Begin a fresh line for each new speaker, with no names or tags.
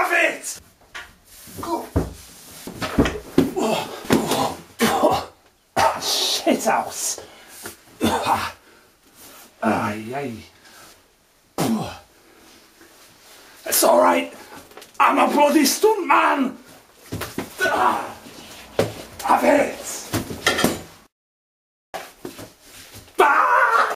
have it! Shit house. Aye. It's alright. I'm a bloody stuntman.